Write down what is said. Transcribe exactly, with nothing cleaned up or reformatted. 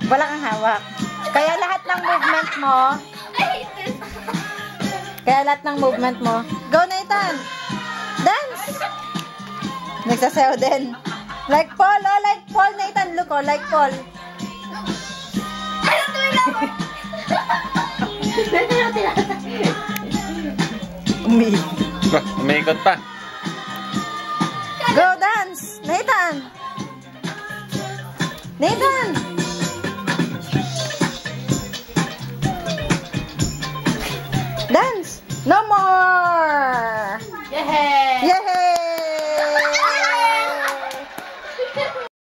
Wala kang hawak. Kaya lahat ng movement mo, kaya lahat ng movement mo, go Nathan! Dance! Nagsasayaw din. Like Paul, oh, like Paul, Nathan, look, oh, like Paul. Umi. Umiikot pa. Go dance! Nathan! Nathan!